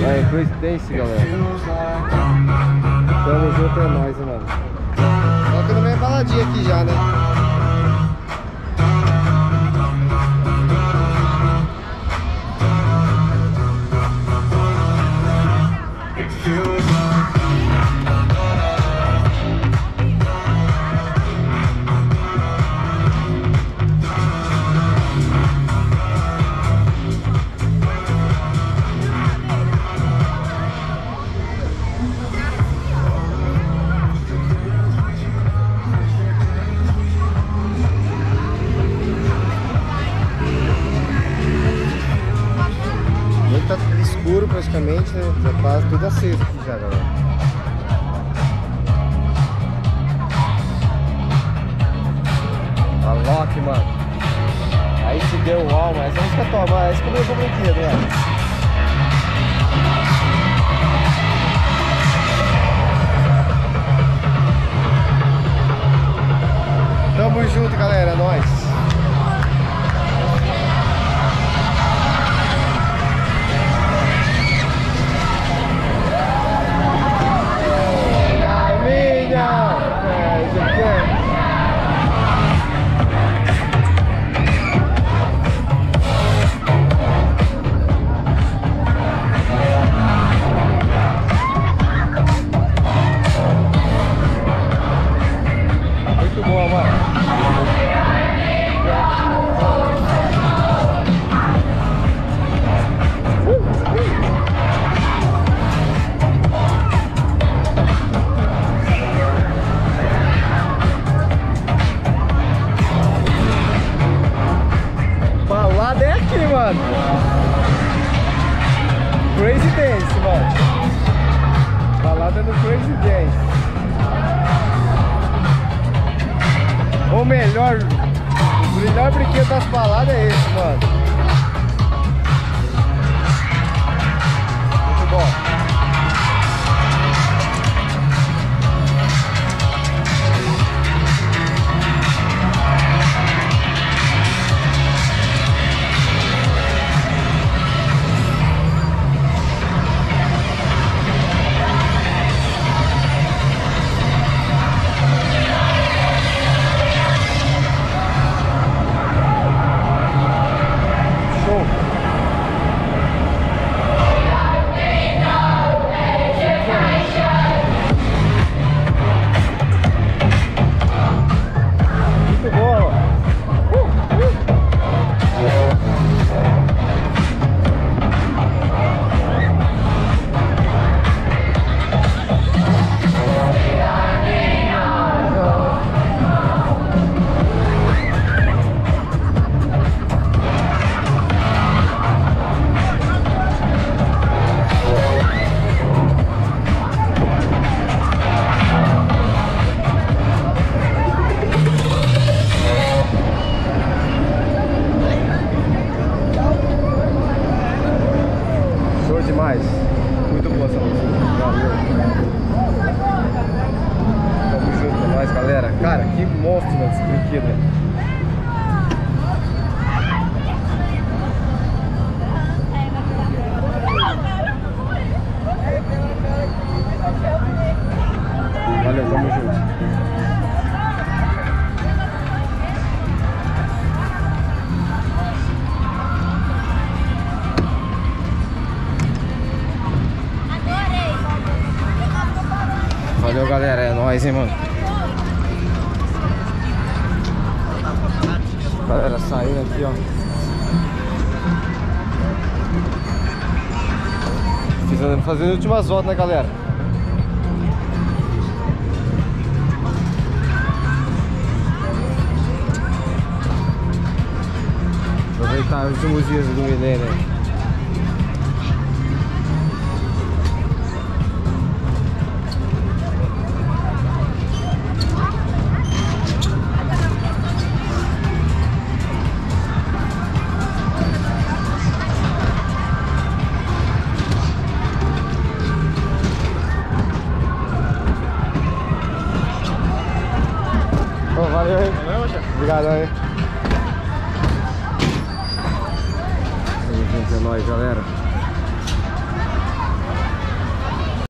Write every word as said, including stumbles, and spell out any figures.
Aí, Crazy Dance, galera. Tamo junto, é nóis, mano. Só que não vem baladinha aqui já, né? Tá escuro praticamente, né? Já tá tudo aceso aqui já, galera. A Loki, mano. Aí se deu o alma, essa música toma, essa que eu vou brinquedo, né? Tamo junto, galera, é nóis. Mano, Crazy Dance, mano. Balada no Crazy Dance. O melhor, o melhor brinquedo das baladas é esse, mano. Muito bom. Demais, muito boa essa música, valeu. Tamo junto com nós, galera. Cara, que monstro, mano, esse brinquedo, né? Valeu, tamo junto. Valeu, galera, é nóis, hein, mano. Galera, saindo aqui, ó. Fiz, fazendo últimas voltas, né, galera? Aproveitar os últimos dias do milênio. Valeu, hein? Valeu, chefe. Obrigado, hein? É nóis, galera.